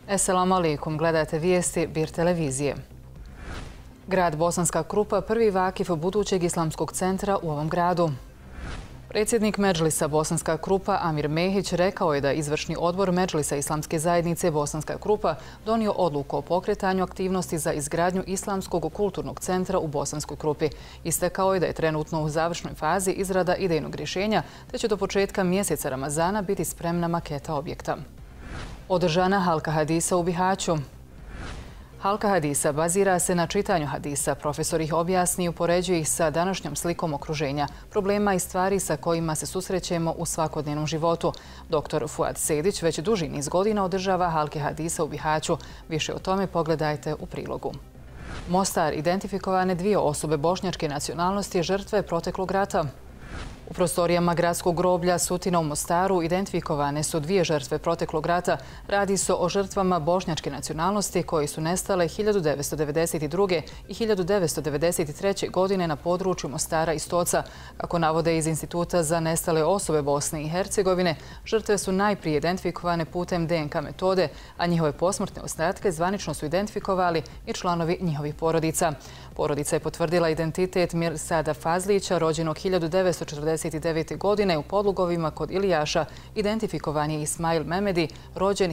Esselamu alaikum, gledate vijesti Bir televizije. Grad Bosanska Krupa prvi vakif budućeg islamskog centra u ovom gradu. Predsjednik Medžlisa Bosanska Krupa Amir Mehić rekao je da izvršni odbor Medžlisa Islamske zajednice Bosanska Krupa donio odluku o pokretanju aktivnosti za izgradnju Islamskog kulturnog centra u Bosanskoj Krupi. Istakao je da je trenutno u završnoj fazi izrada idejnog rješenja, te će do početka mjeseca Ramazana biti spremna maketa objekta. Održana halka hadisa u Bihaću. Halka hadisa bazira se na čitanju hadisa. Profesor ih objasni i upoređuje ih sa današnjom slikom okruženja, problema i stvari sa kojima se susrećemo u svakodnevnom životu. Dr. Fuad Sedić već duži niz godina održava halke hadisa u Bihaću. Više o tome pogledajte u prilogu. Mostar, identifikovane dvije osobe bošnjačke nacionalnosti žrtve proteklog rata. U prostorijama gradskog groblja Sutina u Mostaru identifikovane su dvije žrtve proteklog rata. Radi se o žrtvama bošnjačke nacionalnosti koji su nestale 1992. i 1993. godine na području Mostara i Stoca. Kako navode iz Instituta za nestale osobe Bosne i Hercegovine, žrtve su najprije identifikovane putem DNK metode, a njihove posmrtne ostatke zvanično su identifikovali i članovi njihovih porodica. Porodica je potvrdila identitet Mirsada Fazlića, rođenog 1949. godine u Podlugovima kod Ilijaša. Identifikovan je Ismail Memedi, rođen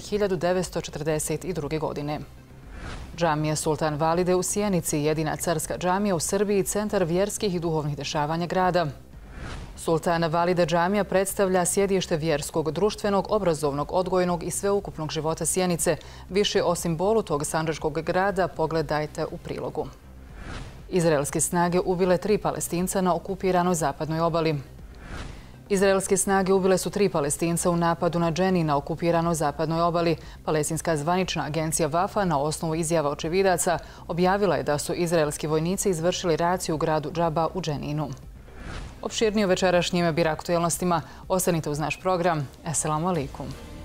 1942. godine. Džamija Sultan Valide u Sjenici, jedina carska džamija u Srbiji, centar vjerskih i duhovnih dešavanja grada. Sultan Valide džamija predstavlja sjedište vjerskog, društvenog, obrazovnog, odgojnog i sveukupnog života Sjenice. Više o simbolu tog sandžačkog grada pogledajte u prilogu. Izraelske snage ubile 3 Palestinca na okupiranoj zapadnoj obali. Izraelske snage ubile su 3 Palestinca u napadu na Dženi na okupiranoj zapadnoj obali. Palestinska zvanična agencija Vafa na osnovu izjava očevidaca objavila je da su izraelski vojnici izvršili raciju u gradu Džaba u Dženinu. Opširnije o večerašnjim Bir aktuelnostima ostanite uz naš program. Esselamu alaikum.